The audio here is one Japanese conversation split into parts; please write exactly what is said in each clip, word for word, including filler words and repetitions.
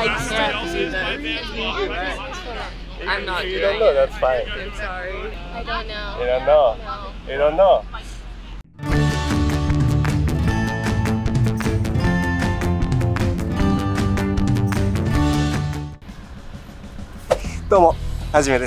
I can't do that. I'm not You doing don't know, it. that's fine. I'm sorry. I don't know. You don't know. No. You don't know. どうも、はじめです。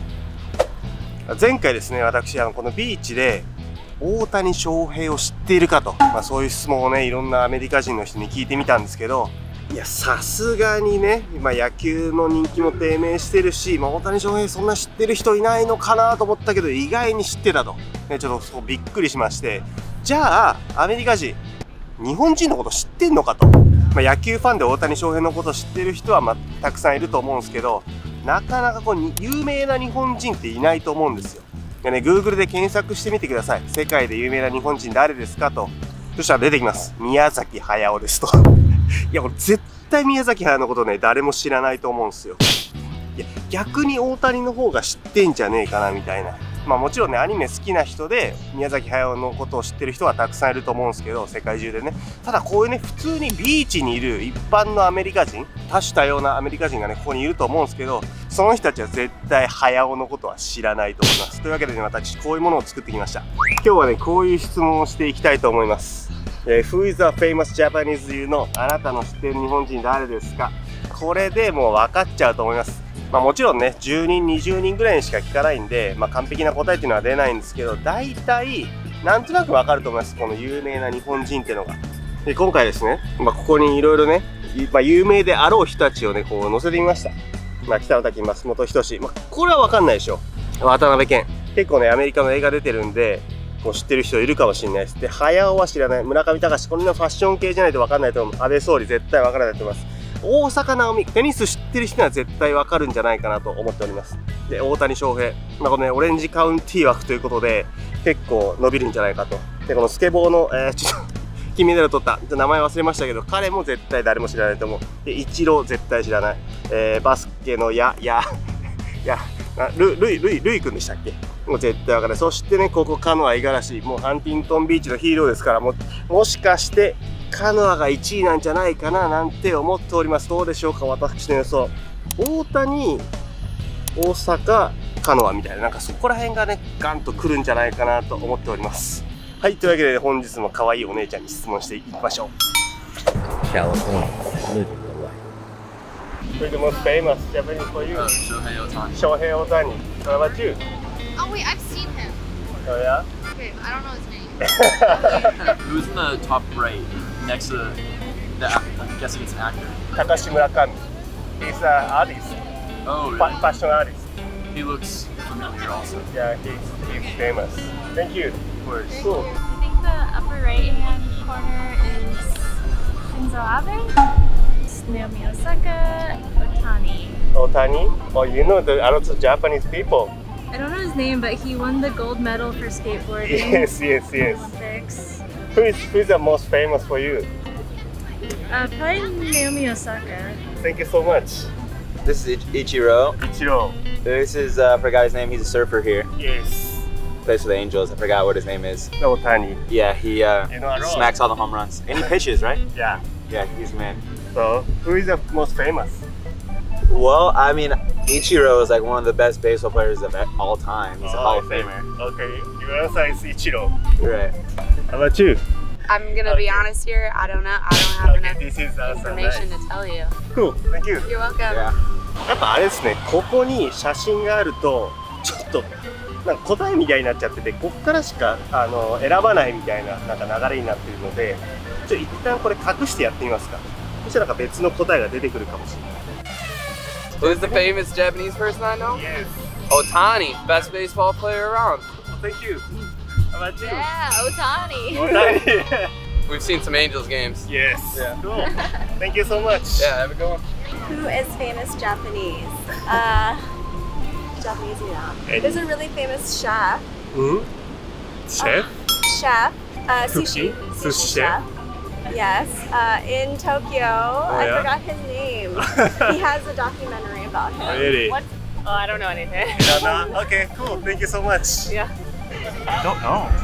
前回ですね、私、あのこのビーチで大谷翔平を知っているかと、まあ、そういう質問をね、いろんなアメリカ人の人に聞いてみたんですけど、いや、さすがにね、まあ、野球の人気も低迷してるし、まあ、大谷翔平そんな知ってる人いないのかなと思ったけど、意外に知ってたと、ね、ちょっとそうびっくりしまして、じゃあ、アメリカ人、日本人のこと知ってんのかと。まあ、野球ファンで大谷翔平のこと知ってる人は、まあ、たくさんいると思うんですけど、なかなかこう有名な日本人っていないと思うんですよ。でね、Google で検索してみてください。世界で有名な日本人誰ですかと。そしたら出てきます。宮崎駿ですと。いや、これ絶対宮崎駿のことね、誰も知らないと思うんですよ。いや、逆に大谷の方が知ってんじゃねえかなみたいな。まあもちろんね、アニメ好きな人で宮崎駿のことを知ってる人はたくさんいると思うんですけど、世界中でね。ただこういうね、普通にビーチにいる一般のアメリカ人、多種多様なアメリカ人がね、ここにいると思うんですけど、その人たちは絶対駿のことは知らないと思います。というわけでね、私こういうものを作ってきました。今日はね、こういう質問をしていきたいと思います。えー、Who is a famous Japanese you know? あなたの知ってる日本人誰ですか？これでもう分かっちゃうと思います。まあもちろんね、じゅうにん、にじゅうにんぐらいにしか聞かないんで、まあ完璧な答えっていうのは出ないんですけど、大体、なんとなくわかると思います。この有名な日本人っていうのが。で、今回ですね、まあここにいろいろね、まあ有名であろう人たちをね、こう載せてみました。まあ北野武、松本人志。まあこれはわかんないでしょ。渡辺謙。結構ね、アメリカの映画出てるんで、もう知ってる人いるかもしれないです。で、駿は知らない。村上隆、こんなファッション系じゃないとわかんないと思う。安倍総理絶対わからないと思います。大坂なおみ、テニス知ってる人には絶対わかるんじゃないかなと思っております。で、大谷翔平。まあ、このね、オレンジカウンティー枠ということで、結構伸びるんじゃないかと。で、このスケボーの、えー、ちょっと、金メダル取った。名前忘れましたけど、彼も絶対誰も知らないと思う。で、イチロー絶対知らない。えー、バスケのや、や、や、ル、ルイ、ルイ、ルイ君でしたっけ？もう絶対わからない。そしてね、ここ、カノア、五十嵐。もうハンティントンビーチのヒーローですから、もう、もしかして、カノアがいちいなんじゃないかななんて思っております。どうでしょうか、私の予想。大谷、大阪、カノアみたいな、なんかそこら辺がね、ガンと来るんじゃないかなと思っております。はい、というわけで本日も可愛いお姉ちゃんに質問していきましょう。California, Who's the most famous Japanese for you? Uh, Shohei Ohtani. Shohei Ohtani. What about you? Oh wait, I've seen him. Oh yeah? Okay, but I don't know his name. Who's in the top right next to the actor? I'm guessing it's an actor. Takashi Murakami. He's an artist. Oh, really? Fa fashion artist. He looks familiar also. Yeah, he's, he's famous. Thank you. Of course. Cool. I think the upper right hand corner is Shinzo Abe, Naomi Osaka, Ohtani. Ohtani? Oh, you know the, a lot of Japanese people. I don't know his name, but he won the gold medal for skateboarding. Yes, yes, yes. Olympics. Who is, who is the most famous for you? Uh, probably Naomi Osaka. Thank you so much. This is Ich Ichiro. Ichiro. This is, uh, I forgot his name, he's a surfer here. Yes. Plays for the Angels, I forgot what his name is. Ohtani. Yeah, he uh, You know a lot. smacks all the home runs. And he pitches, right? Yeah. Yeah, he's the man. So, who is the most famous? Well, I mean, Ichiro is like one of the best baseball players of all time. He's a Oh, Hall of I see. Famer. Okay, your answer is Ichiro. Right. How about you? I'm gonna be honest here. I don't know. I don't have Okay, enough this is answer. information Nice. to tell you. Cool, thank you. You're welcome. Yeah. やっぱあれですね、ここに写真があるとちょっとなんか答えみたいになっちゃってて、こっからしかあの選ばないみたいななんか流れになってるので、ちょっと一旦これ隠してやってみますか。そしたらなんか別の答えが出てくるかもしれない。 Who's the famous Japanese person I know? Yes. Ohtani, best baseball player around. Thank you. How about you? Yeah, Ohtani. Ohtani. We've seen some Angels games. Yes. Yeah. Cool. Thank you so much. Yeah, have a good one. Who is famous Japanese? Uh, Japanese, you know. Any? There's a really famous chef. Hmm? Chef? Chef. Uh, Sushi? sushi. Sushi chef? Yes. Uh, in Tokyo. I yeah? forgot his name. He has a documentary about him. Really? What? Oh, I don't know anything. No, no. Okay, cool. Thank you so much. Yeah. I don't know.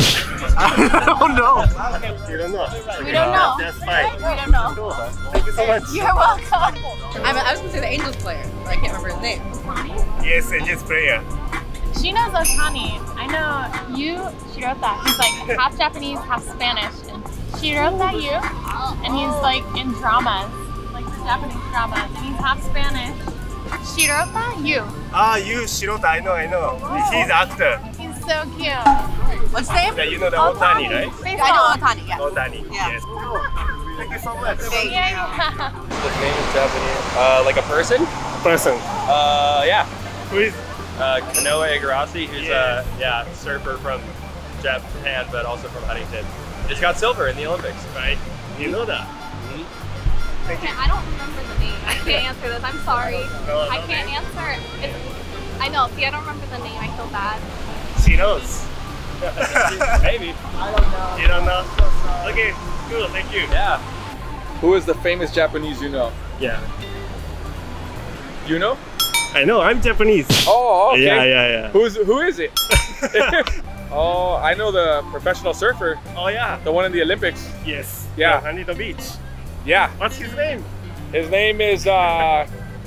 I don't know. You don't know. We don't know. That's fine. We don't know. Cool. Thank you so much. You're welcome. I, mean, I was gonna say the Angels player, but I can't remember his name. Yes, Angels player. She knows Otani. I know Yu Shirota. He's like half Japanese, half Spanish. And Shirota Yu, and he's like in dramas, like the Japanese dramas, and he's half Spanish. Shirota Yu. Ah, you Shirota. I know, I know. He's actor. He's so cute. What's his name? Yeah, you know the Otani, right? Baseball. I know Otani, yeah. Otani. Yeah. Yes. Thank you so much. Thank Yeah, yeah. His name is Japanese. Uh, like a person? Person. Uh, yeah. Who is? Uh, Kanoa Igarashi, who's Yeah. a yeah surfer from Japan, but also from Huntington. Just got silver in the Olympics. Right. You know that. Thank you. I don't remember the name. I can't answer this. I'm sorry. No, I no, can't no. answer. It's, I know. See, I don't remember the name. I feel bad. She knows. Maybe. You don't know? Okay, cool. Thank you. Yeah. Who is the famous Japanese you know? Yeah. You know? I know. I'm Japanese. Oh, okay. Yeah, yeah, yeah. Who's who is it? Oh, I know the professional surfer, Oh yeah. the one in the Olympics. Yes. Yeah. Huntington Beach. Yeah, What's his name? his name is uh,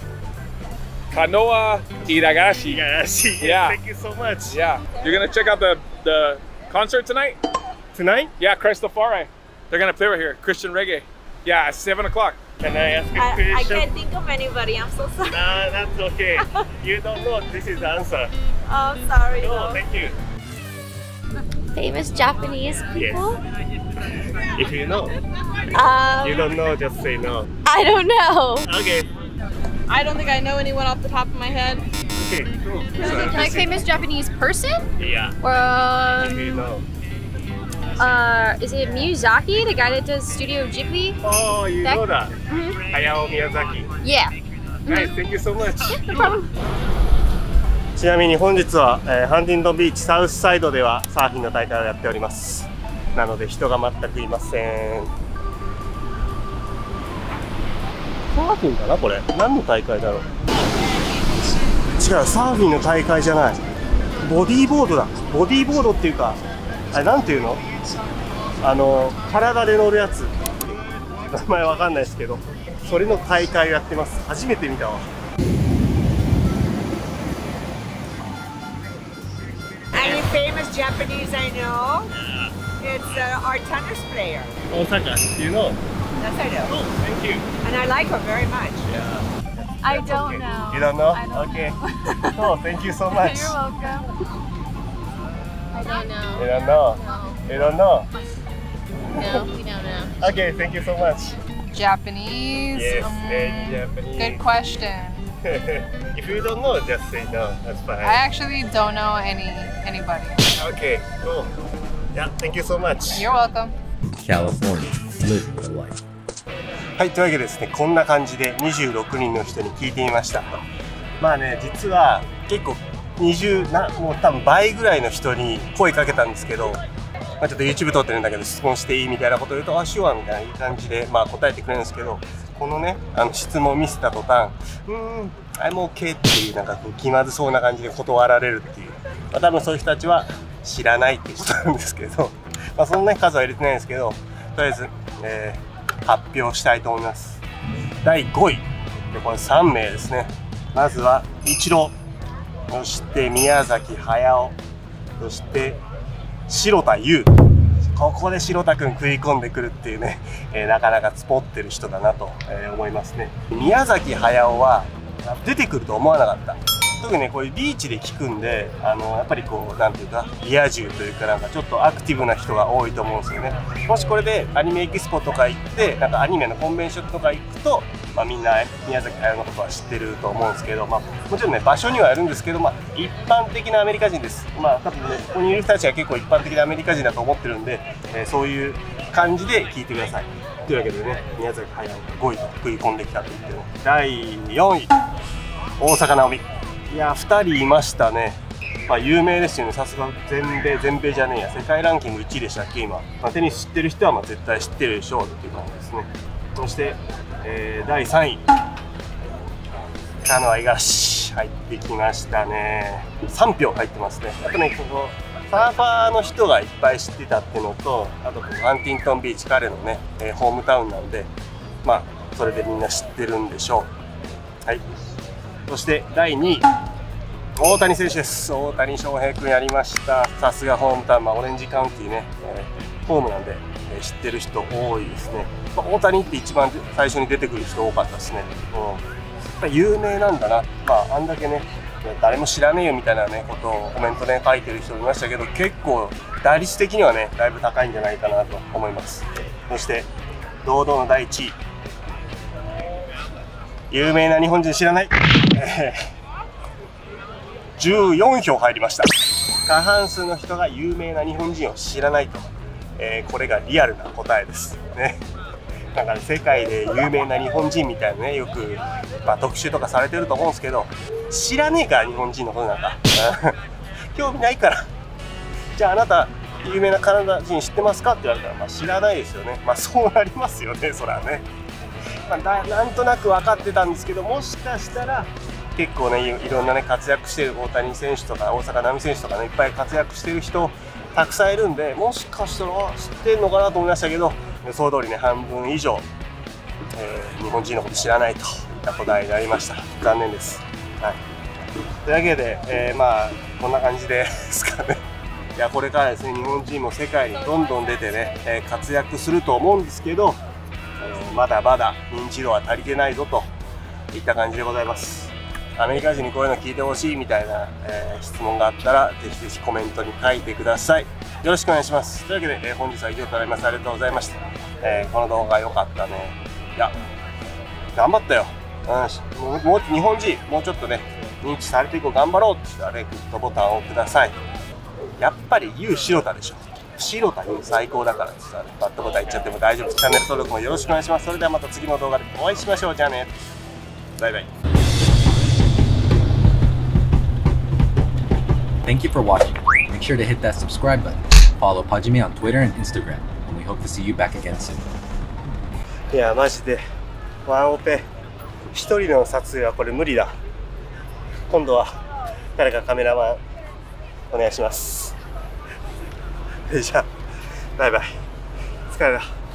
Kanoa Igarashi. Igarashi. Yeah. Thank you so much. Yeah, you're gonna check out the the concert tonight? Tonight? Yeah, Cristofari. They're gonna play right here, Christian reggae. Yeah, at seven o'clock. Can I ask a I, I question? can't think of anybody. I'm so sorry. Nah, that's okay. You don't know. This is the answer. Oh, sorry. No, though. thank you. Famous Japanese people? Yes. If you know. Um, You don't know, just say no. I don't know. Okay. I don't think I know anyone off the top of my head. Okay, cool. Like famous Japanese person? Yeah. Or If you um, know. uh, is it Miyazaki, the guy that does Studio Ghibli? Oh, you That- know that. Mhm. Hayao Miyazaki. Yeah. Guys, thank you so much. No problem. ちなみに本日は、えーハンティントンビーチサウスサイドではサーフィンの大会をやっております。なので人が全くいません。サーフィンかなこれ。何の大会だろう。違う、サーフィンの大会じゃない。ボディーボードだ。ボディーボードっていうか、あれなんていうの？あの体で乗るやつ。名前わかんないですけど、それの大会をやってます。初めて見たわ。 Any famous Japanese I know? It's uh, our tennis player. Osaka, you know? Yes, I know. Oh, thank you. And I like her very much. I don't know. You don't know? I don't Okay. know. Oh, thank you so much. You're welcome. I don't know. You don't know? No. You don't know? No, we don't know. Okay, thank you so much. Japanese? Yes, Um, and Japanese. Good question. If you don't know, just say no. That's fine. I actually don't know any anybody. Okay, cool. Yeah, thank you so much. You're welcome. California, live your life. はい、というわけでですね、こんな感じでにじゅうろくにんの人に聞いてみました。まあね、実は結構にじゅうな、もう多分倍ぐらいの人に声かけたんですけど、まあ、ちょっと YouTube 撮ってるんだけど質問していいみたいなことを言うと、あ、しようみたいな感じで、まあ、答えてくれるんですけど、このね、あの質問を見せた途端、うーん、I'm OK っていう、なんかこう気まずそうな感じで断られるっていう、まあ、多分そういう人たちは知らないっていうことなんですけど、まあ、そんなに数は入れてないんですけど、とりあえず、えー、発表したいと思います。だいごい。で、これさんめいですね。まずは、イチロー。そして、宮崎駿。そして、城田優。ここで城田くん食い込んでくるっていうね、えー、なかなかツポってる人だなと、えー、思いますね。宮崎駿は出てくると思わなかった。特にね、こういうビーチで聞くんで、あのやっぱりこう、なんていうか、リア充というか、なんかちょっとアクティブな人が多いと思うんですよね。もしこれでアニメエキスポとか行って、なんかアニメのコンベンションとか行くと、まあ、みんな宮崎駿のことは知ってると思うんですけど、まあ、もちろんね、場所にはあるんですけど、まあ、一般的なアメリカ人です。まあ、多分ね、ここにいる人たちは結構一般的なアメリカ人だと思ってるんで、えー、そういう感じで聞いてください。というわけでね、宮崎駿がごいと食い込んできたと言ってね、だいよんい、大坂なおみ。いや、ふたりいましたね。まあ、有名ですよね。さすが全米、全米じゃねえや、世界ランキングいちいでしたっけ、今。まあ、テニス知ってる人はまあ絶対知ってるでしょうっていう感じですね。そして、えー、だいさんい、カノア五十嵐入ってきましたね。さんぴょう入ってますね。あとね、ここサーファーの人がいっぱい知ってたっていうのと、あとハンティントンビーチ、彼のね、えー、ホームタウンなんで、まあそれでみんな知ってるんでしょう。はい。そしてだいにい、大谷選手です。大谷翔平君やりました。さすがホームタウン、まあ、オレンジカウンティね、えー、ホームなんで、えー、知ってる人多いですね。まあ、大谷って一番最初に出てくる人多かったですね。うん、やっぱ有名なんだな。まああんだけね、誰も知らねえよみたいなねことをコメントね書いてる人いましたけど、結構打率的にはねだいぶ高いんじゃないかなと思います。そして堂々のだいいちい、有名な日本人知らない、えーじゅうよんひょう入りました。過半数の人が有名な日本人を知らないと、えー、これがリアルな答えですね。なんか、ね、世界で有名な日本人みたいなね、よく、まあ、特集とかされてると思うんですけど、知らねえから日本人のことなんか興味ないから。じゃああなた有名なカナダ人知ってますかって言われたら、まあ、知らないですよね。まあそうなりますよね、そらね。まあ、だなんとなく分かってたんですけど、もしかしたら結構ね、いろんなね活躍してる大谷選手とか大坂なおみ選手とかね、いっぱい活躍してる人たくさんいるんで、もしかしたら知ってるのかなと思いましたけど、予想通りね半分以上、えー、日本人のこと知らないといった答えになりました。残念です。はい、というわけで、えー、まあこんな感じですかね。いやこれからですね、日本人も世界にどんどん出てね、えー、活躍すると思うんですけど、えー、まだまだ認知度は足りてないぞといった感じでございます。アメリカ人にこういうの聞いてほしいみたいな、えー、質問があったらぜひぜひコメントに書いてください。よろしくお願いします。というわけで、えー、本日は以上となります。ありがとうございました。えー、この動画良かったね。いや頑張ったよ。うん、もうもう日本人もうちょっとね認知されていこう、頑張ろうって言ったらね、グッドボタンをください。やっぱりユウシロタでしょ。白田ユウ最高だからってさ、バッドボタン言っちゃっても大丈夫です。チャンネル登録もよろしくお願いします。それではまた次の動画でお会いしましょう。じゃあね、バイバイ。 Thank you for watching. Make sure to hit that subscribe button. Follow Pajime on Twitter and Instagram, and we hope to see you back again soon. いやマジでワンオペ一人の撮影はこれ無理だ。今度は誰かカメラマンお願いします。じゃあバイバイ。疲れた。